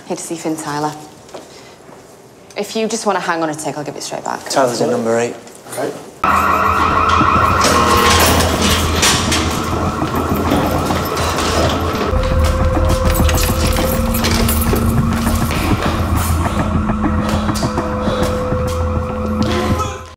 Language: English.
Here to see Finn Tyler. If you just want to hang on a tick, I'll give it straight back. Tyler's at number 8. Okay.